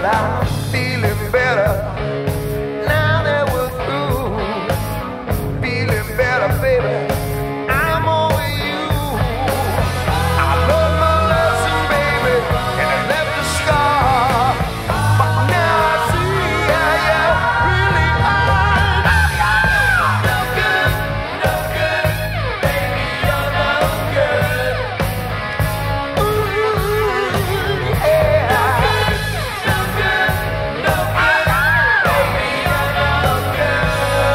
but I'm feeling better now that we're through. Feeling better, baby. I'm over you. I learned my lesson, baby, and it left a scar. But now I see how you really are. No good, no good, baby, you're no good. Ooh, yeah. No good, no good, no good, baby, you're no good.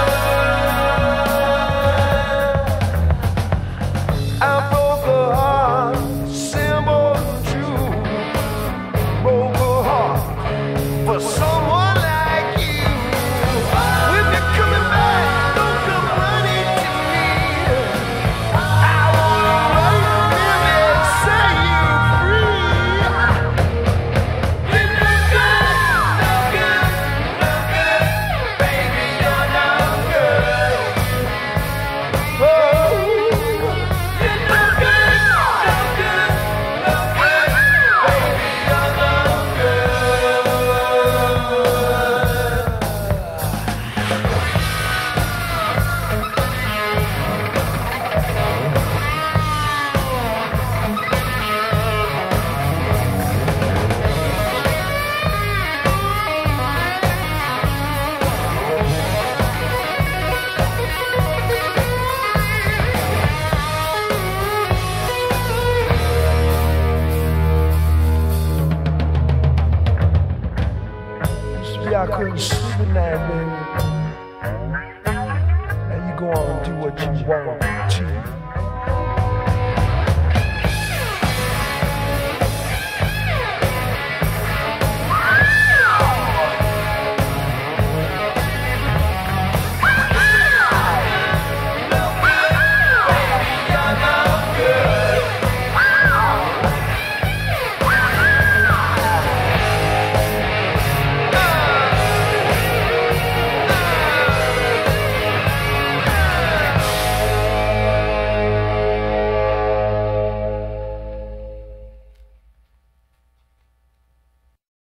I broke a heart, simple and true. Broke a heart for someone like you. When you're coming back, don't come running to me. I wanna run in and set you free. You're no good, no good, no good, baby, you're no good. Oh, you're no good, no good, no good, baby, you're no good. Used to be I couldn't sleep at night, baby. Now you go on and do what you want to.